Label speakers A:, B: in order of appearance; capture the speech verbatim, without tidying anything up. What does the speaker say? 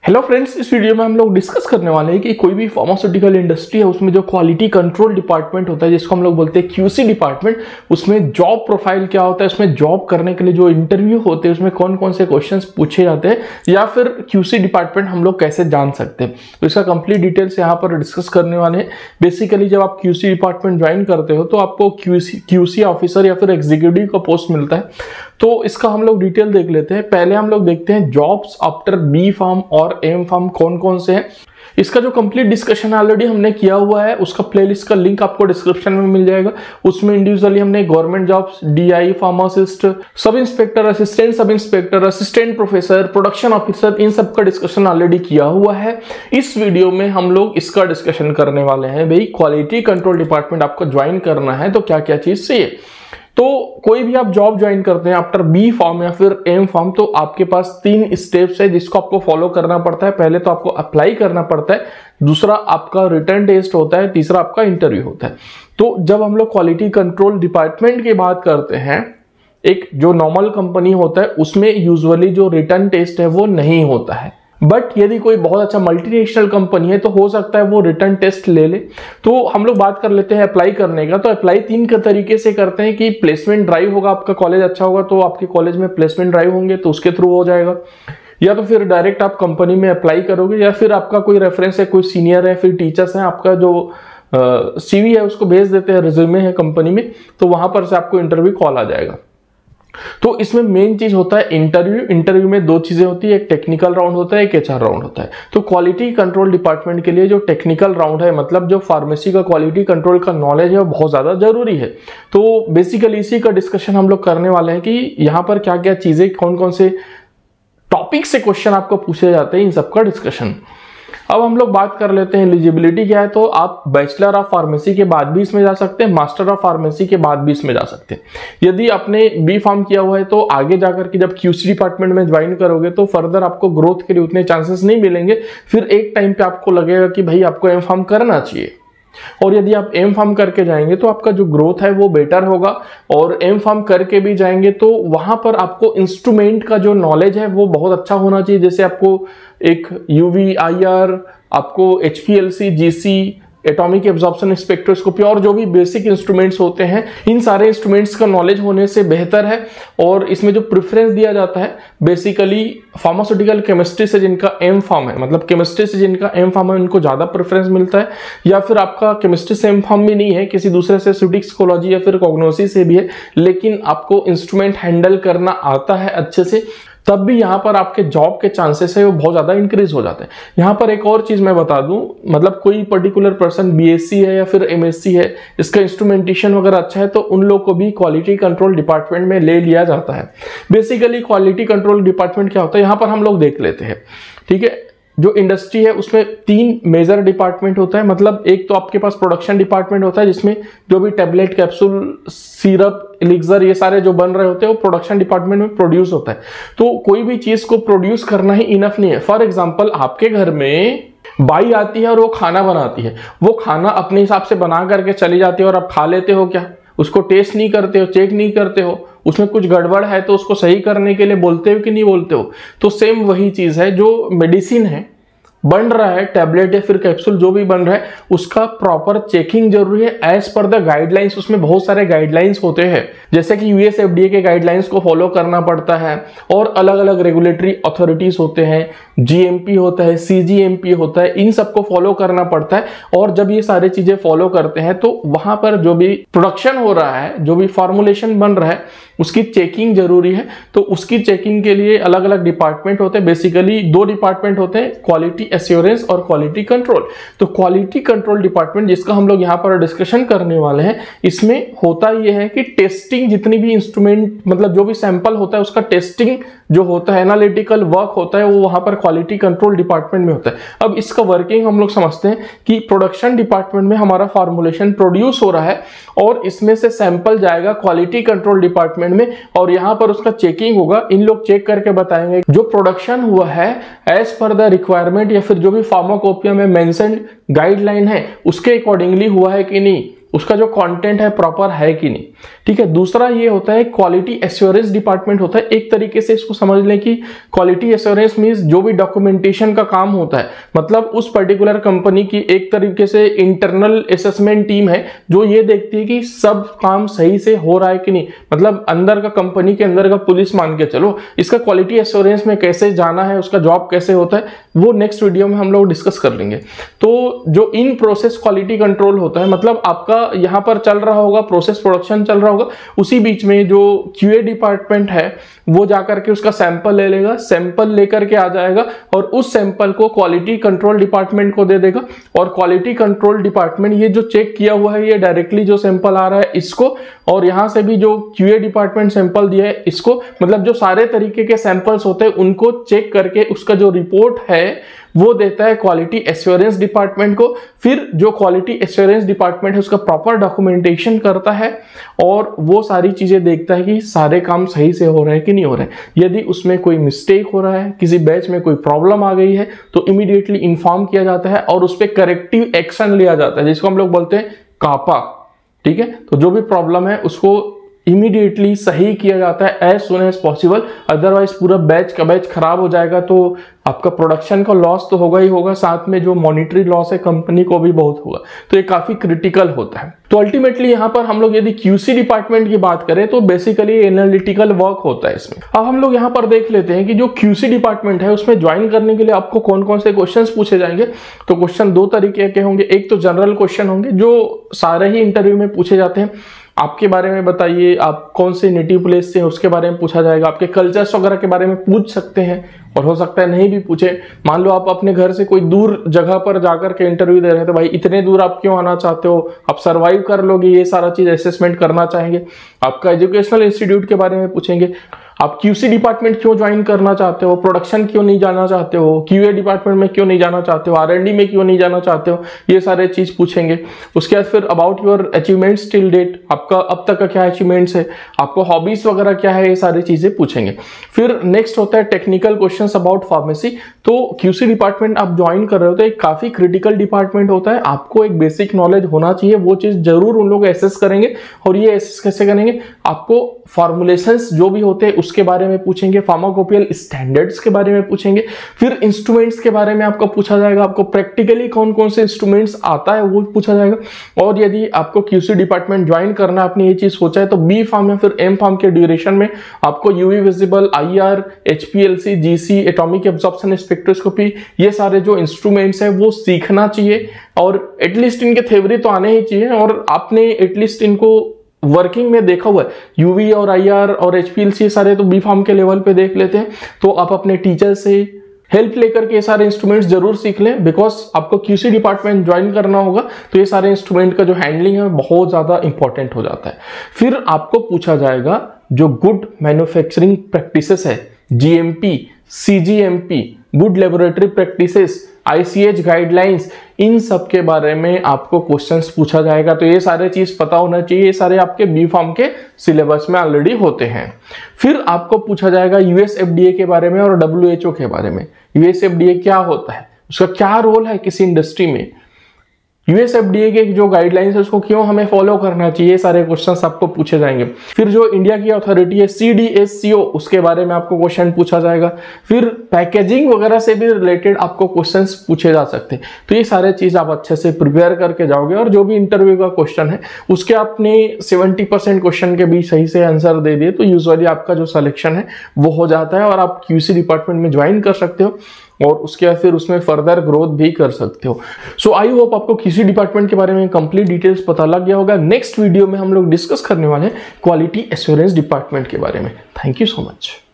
A: Hello friends, इस video में हम लोग डिस्कस करने वाले हैं कि कोई भी फार्मास्यूटिकल इंडस्ट्री है उसमें जो क्वालिटी कंट्रोल डिपार्टमेंट होता है जिसको हम लोग बोलते हैं क्यूसी डिपार्टमेंट, उसमें जॉब प्रोफाइल क्या होता है, उसमें जॉब करने के लिए जो इंटरव्यू होते हैं उसमें कौन कौन से क्वेश्चंस पूछे जाते हैं या फिर क्यूसी डिपार्टमेंट हम लोग कैसे जान सकते हैं। तो इसका कंप्लीट डिटेल्स यहाँ पर डिस्कस करने वाले हैं। बेसिकली जब आप क्यूसी डिपार्टमेंट ज्वाइन करते हो तो आपको क्यूसी क्यूसी ऑफिसर या फिर एग्जीक्यूटिव का पोस्ट मिलता है। तो इसका हम लोग डिटेल देख लेते हैं। पहले हम लोग देखते हैं जॉब्स आफ्टर बी फार्म और एम फार्म कौन कौन से हैं। इसका जो कंप्लीट डिस्कशन ऑलरेडी हमने किया हुआ है, उसका प्लेलिस्ट का लिंक आपको डिस्क्रिप्शन में मिल जाएगा। उसमें इंडिविजुअली हमने government jobs, DI, pharmacist, sub inspector, assistant sub inspector, assistant professor, production officer, इन सब का डिस्कशन ऑलरेडी किया हुआ है। इस वीडियो में हम लोग इसका डिस्कशन करने वाले हैं। भाई क्वालिटी कंट्रोल डिपार्टमेंट आपको ज्वाइन करना है तो क्या क्या चीज चाहिए। तो कोई भी आप जॉब ज्वाइन करते हैं आफ्टर बी फॉर्म या फिर एम फॉर्म तो आपके पास तीन स्टेप्स है जिसको आपको फॉलो करना पड़ता है। पहले तो आपको अप्लाई करना पड़ता है, दूसरा आपका रिटर्न टेस्ट होता है, तीसरा आपका इंटरव्यू होता है। तो जब हम लोग क्वालिटी कंट्रोल डिपार्टमेंट की बात करते हैं, एक जो नॉर्मल कंपनी होता है उसमें यूजुअली जो रिटर्न टेस्ट है वो नहीं होता है। बट यदि कोई बहुत अच्छा मल्टीनेशनल कंपनी है तो हो सकता है वो रिटर्न टेस्ट ले ले। तो हम लोग बात कर लेते हैं अप्लाई करने का। तो अप्लाई तीन के तरीके से करते हैं कि प्लेसमेंट ड्राइव होगा, आपका कॉलेज अच्छा होगा तो आपके कॉलेज में प्लेसमेंट ड्राइव होंगे तो उसके थ्रू हो जाएगा, या तो फिर डायरेक्ट आप कंपनी में अप्लाई करोगे, या फिर आपका कोई रेफरेंस है, कोई सीनियर है, फिर टीचर्स हैं, आपका जो सीवी है उसको भेज देते हैं, रिज्यूमे है कंपनी में, तो वहां पर से आपको इंटरव्यू कॉल आ जाएगा। तो इसमें मेन चीज होता है इंटरव्यू। इंटरव्यू में दो चीजें होती है, एक टेक्निकल राउंड होता है, एक एचआर राउंड होता है। तो क्वालिटी कंट्रोल डिपार्टमेंट के लिए जो टेक्निकल राउंड है, मतलब जो फार्मेसी का क्वालिटी कंट्रोल का नॉलेज है वो बहुत ज्यादा जरूरी है। तो बेसिकली इसी का डिस्कशन हम लोग करने वाले हैं कि यहाँ पर क्या क्या चीजें, कौन कौन से टॉपिक से क्वेश्चन आपको पूछे जाते हैं, इन सबका डिस्कशन। अब हम लोग बात कर लेते हैं एलिजिबिलिटी क्या है। तो आप बैचलर ऑफ फार्मेसी के बाद भी इसमें जा सकते हैं, मास्टर ऑफ फार्मेसी के बाद भी इसमें जा सकते हैं। यदि आपने बी फार्म किया हुआ है तो आगे जाकर के जब क्यूसी डिपार्टमेंट में ज्वाइन करोगे तो फर्दर आपको ग्रोथ के लिए उतने चांसेस नहीं मिलेंगे। फिर एक टाइम पे आपको लगेगा कि भाई आपको एम फार्म करना चाहिए, और यदि आप एम फार्म करके जाएंगे तो आपका जो ग्रोथ है वो बेटर होगा। और एम फार्म करके भी जाएंगे तो वहां पर आपको इंस्ट्रूमेंट का जो नॉलेज है वो बहुत अच्छा होना चाहिए। जैसे आपको एक यूवी, आईआर, आपको HPLC, GC, atomic absorption spectroscopy और जो भी बेसिक इंस्ट्रूमेंट्स होते हैं, इन सारे इंस्ट्रूमेंट्स का नॉलेज होने से बेहतर है। और इसमें जो प्रेफरेंस दिया जाता है बेसिकली फार्मास्यूटिकल केमिस्ट्री से जिनका एम फार्म है, मतलब केमिस्ट्री से जिनका एम फार्म है उनको ज्यादा प्रेफरेंस मिलता है। या फिर आपका केमिस्ट्री से एम फार्म भी नहीं है, किसी दूसरे से स्यूटिक्सोलॉजी या फिर कॉग्नोसी से भी है, लेकिन आपको इंस्ट्रूमेंट हैंडल करना आता है अच्छे से, तब भी यहाँ पर आपके जॉब के चांसेस है वो बहुत ज्यादा इंक्रीज हो जाते हैं। यहाँ पर एक और चीज मैं बता दूं, मतलब कोई पर्टिकुलर पर्सन बीएससी है या फिर एमएससी है, इसका इंस्ट्रूमेंटेशन वगैरह अच्छा है तो उन लोग को भी क्वालिटी कंट्रोल डिपार्टमेंट में ले लिया जाता है। बेसिकली क्वालिटी कंट्रोल डिपार्टमेंट क्या होता है यहाँ पर हम लोग देख लेते हैं। ठीक है, जो इंडस्ट्री है उसमें तीन मेजर डिपार्टमेंट होता है। मतलब एक तो आपके पास प्रोडक्शन डिपार्टमेंट होता है जिसमें जो भी टेबलेट, कैप्सूल, सिरप, एलिक्सर ये सारे जो बन रहे होते हैं वो प्रोडक्शन डिपार्टमेंट में प्रोड्यूस होता है। तो कोई भी चीज को प्रोड्यूस करना ही इनफ नहीं है। फॉर एग्जांपल आपके घर में बाई आती है और वो खाना बनाती है, वो खाना अपने हिसाब से बना करके चली जाती है और आप खा लेते हो क्या? उसको टेस्ट नहीं करते हो, चेक नहीं करते हो, उसमें कुछ गड़बड़ है तो उसको सही करने के लिए बोलते हो कि नहीं बोलते हो? तो सेम वही चीज है, जो मेडिसिन है बन रहा है, टैबलेट या फिर कैप्सूल जो भी बन रहा है, उसका प्रॉपर चेकिंग जरूरी है एज पर द गाइडलाइंस। उसमें बहुत सारे गाइडलाइंस होते हैं, जैसे कि यूएस एफडीए के गाइडलाइंस को फॉलो करना पड़ता है, और अलग अलग रेगुलेटरी अथॉरिटीज होते हैं, जीएमपी होता है, सीजीएमपी होता है, इन सबको फॉलो करना पड़ता है। और जब ये सारी चीजें फॉलो करते हैं तो वहां पर जो भी प्रोडक्शन हो रहा है, जो भी फॉर्मुलेशन बन रहा है, उसकी चेकिंग जरूरी है। तो उसकी चेकिंग के लिए अलग अलग डिपार्टमेंट होते हैं। बेसिकली दो डिपार्टमेंट होते हैं, क्वालिटी एश्योरेंस और क्वालिटी कंट्रोल। तो क्वालिटी कंट्रोल डिपार्टमेंट जिसका हम लोग यहाँ पर डिस्कशन करने वाले हैं, इसमें होता यह है कि टेस्टिंग, जितनी भी इंस्ट्रूमेंट, मतलब जो भी सैंपल होता है उसका टेस्टिंग जो होता है, एनालिटिकल वर्क होता है, वो वहां पर क्वालिटी कंट्रोल डिपार्टमेंट में होता है। अब इसका वर्किंग हम लोग समझते हैं कि प्रोडक्शन डिपार्टमेंट में हमारा फॉर्मुलेशन प्रोड्यूस हो रहा है और इसमें से सैंपल जाएगा क्वालिटी कंट्रोल डिपार्टमेंट में, और यहाँ पर उसका चेकिंग होगा। इन लोग चेक करके बताएंगे जो प्रोडक्शन हुआ है एज पर द रिक्वायरमेंट या फिर जो भी फार्माकोपिया में मेंशन गाइडलाइन है उसके अकॉर्डिंगली हुआ है कि नहीं, उसका जो कंटेंट है प्रॉपर है कि नहीं। ठीक है। दूसरा ये होता है क्वालिटी एश्योरेंस डिपार्टमेंट होता है। एक तरीके से इसको समझ लें कि क्वालिटी एश्योरेंस मींस जो भी डॉक्यूमेंटेशन का काम होता है, मतलब उस पर्टिकुलर कंपनी की एक तरीके से इंटरनल असेसमेंट टीम है जो ये देखती है कि सब काम सही से हो रहा है कि नहीं, मतलब अंदर का कंपनी के अंदर का पुलिस मान के चलो, इसका क्वालिटी एश्योरेंस में कैसे जाना है, उसका जॉब कैसे होता है, वो नेक्स्ट वीडियो में हम लोग डिस्कस कर लेंगे। तो जो इन प्रोसेस क्वालिटी कंट्रोल होता है, मतलब आपका यहाँ पर चल रहा होगा प्रोसेस, प्रोडक्शन चल रहा होगा, उसी बीच में जो क्यूए डिपार्टमेंट है वो जाकर के उसका सैंपल ले लेगा, सैंपल लेकर के आ जाएगा और उस सैंपल को क्वालिटी कंट्रोल डिपार्टमेंट को दे देगा, और क्वालिटी कंट्रोल डिपार्टमेंट ये जो चेक किया हुआ है ये डायरेक्टली जो सैंपल आ रहा है इसको, और यहां से भी जो क्यूए डिपार्टमेंट सैंपल दिया है इसको, मतलब जो सारे तरीके के सैंपल्स होते हैं उनको चेक करके उसका जो रिपोर्ट है वो देता है क्वालिटी एश्योरेंस डिपार्टमेंट को। फिर जो क्वालिटी एश्योरेंस डिपार्टमेंट है उसका प्रॉपर डॉक्यूमेंटेशन करता है और वो सारी चीजें देखता है कि सारे काम सही से हो रहे हैं कि नहीं हो रहे हैं। यदि उसमें कोई मिस्टेक हो रहा है, किसी बैच में कोई प्रॉब्लम आ गई है, तो इमीडिएटली इन्फॉर्म किया जाता है और उस पर करेक्टिव एक्शन लिया जाता है, जिसको हम लोग बोलते हैं कापा। ठीक है, तो जो भी प्रॉब्लम है उसको इमीडिएटली सही किया जाता है as soon as possible, otherwise पूरा बैच का बैच खराब हो जाएगा तो आपका प्रोडक्शन का लॉस तो होगा ही होगा, साथ में जो मॉनिटरी लॉस है कंपनी को भी बहुत होगा, तो ये काफी क्रिटिकल होता है। तो अल्टीमेटली यहाँ पर हम लोग यदि क्यूसी डिपार्टमेंट की बात करें तो बेसिकली एनालिटिकल वर्क होता है इसमें। अब हम लोग यहाँ पर देख लेते हैं कि जो क्यूसी डिपार्टमेंट है उसमें ज्वाइन करने के लिए आपको कौन कौन से क्वेश्चंस पूछे जाएंगे। तो क्वेश्चन दो तरीके के होंगे, एक तो जनरल क्वेश्चन होंगे जो सारे ही इंटरव्यू में पूछे जाते हैं, आपके बारे में बताइए, आप कौन से नेटिव प्लेस से हैं उसके बारे में पूछा जाएगा, आपके कल्चर्स वगैरह के बारे में पूछ सकते हैं और हो सकता है नहीं भी पूछे। मान लो आप अपने घर से कोई दूर जगह पर जाकर के इंटरव्यू दे रहे हैं तो भाई इतने दूर आप क्यों आना चाहते हो, आप सरवाइव कर लोगे, ये सारा चीज असेसमेंट करना चाहेंगे। आपका एजुकेशनल इंस्टीट्यूट के बारे में पूछेंगे, आप क्यूसी डिपार्टमेंट क्यों ज्वाइन करना चाहते हो, प्रोडक्शन क्यों नहीं जाना चाहते हो, क्यूए डिपार्टमेंट में क्यों नहीं जाना चाहते हो, आरएनडी में क्यों नहीं जाना चाहते हो, ये सारे चीज पूछेंगे। उसके बाद फिर about your achievements till date, आपका अब तक का क्या अचीवमेंट्स है, आपको हॉबीज वगैरह क्या है, ये सारी चीजें पूछेंगे। फिर नेक्स्ट होता है टेक्निकल क्वेश्चंस अबाउट फार्मेसी। तो क्यूसी डिपार्टमेंट आप ज्वाइन कर रहे हो तो एक काफी क्रिटिकल डिपार्टमेंट होता है, आपको एक बेसिक नॉलेज होना चाहिए, वो चीज जरूर उन लोग एसेस करेंगे। और ये एसेस कैसे करेंगे, आपको फॉर्मुलेशंस जो भी होते हैं उसके बारे में पूछेंगे, फार्माकोपियल स्टैंडर्ड्स के बारे में पूछेंगे, फिर इंस्ट्रूमेंट्स के बारे में आपको पूछा जाएगा, आपको प्रैक्टिकली कौन कौन से इंस्ट्रूमेंट्स आता है वो पूछा जाएगा। और यदि आपको क्यूसी डिपार्टमेंट ज्वाइन करना, आपने ये चीज सोचा है, तो बी फार्म या फिर एम फार्म के ड्यूरेशन में आपको UV visible, IR, HPLC, GC, atomic absorption spectroscopy, ये सारे जो इंस्ट्रूमेंट्स हैं वो सीखना चाहिए और एटलीस्ट इनके थ्योरी तो आने ही चाहिए। और आपने एटलीस्ट इनको वर्किंग में देखा हुआ है, यूवी और आईआर और एचपीएलसी सारे तो बी फार्म के लेवल पे देख लेते हैं, तो आप अपने टीचर से हेल्प लेकर के ये सारे इंस्ट्रूमेंट्स जरूर सीख लें, बिकॉज आपको क्यूसी डिपार्टमेंट ज्वाइन करना होगा तो ये सारे इंस्ट्रूमेंट का जो हैंडलिंग है बहुत ज्यादा इंपॉर्टेंट हो जाता है। फिर आपको पूछा जाएगा जो गुड मैन्युफैक्चरिंग प्रैक्टिसेस है, GMP, cGMP, good laboratory practices, ICH guidelines, इन सब के बारे में आपको क्वेश्चंस पूछा जाएगा। तो ये सारे चीज पता होना चाहिए, ये सारे आपके बी फार्म के सिलेबस में ऑलरेडी होते हैं। फिर आपको पूछा जाएगा यूएसएफडीए के बारे में और डब्ल्यूएचओ के बारे में। यूएसएफडीए क्या होता है, उसका क्या रोल है किसी इंडस्ट्री में, यूएसएफडीए के जो गाइडलाइंस है उसको क्यों हमें फॉलो करना चाहिए, सारे क्वेश्चंस आपको पूछे जाएंगे। फिर जो इंडिया की अथॉरिटी है सीडीएससीओ, उसके बारे में आपको क्वेश्चन पूछा जाएगा। फिर पैकेजिंग वगैरह से भी रिलेटेड आपको क्वेश्चंस पूछे जा सकते हैं। तो ये सारे चीज आप अच्छे से प्रिपेयर करके जाओगे और जो भी इंटरव्यू का क्वेश्चन है उसके आपने सेवेंटी परसेंट क्वेश्चन के भी सही से आंसर दे दिए तो यूजुअली आपका जो सिलेक्शन है वो हो जाता है और आप क्यूसी डिपार्टमेंट में ज्वाइन कर सकते हो और उसके बाद फिर उसमें फर्दर ग्रोथ भी कर सकते हो। सो आई होप आपको किसी डिपार्टमेंट के बारे में कंप्लीट डिटेल्स पता लग गया होगा। नेक्स्ट वीडियो में हम लोग डिस्कस करने वाले हैं क्वालिटी एश्योरेंस डिपार्टमेंट के बारे में। Thank you so much.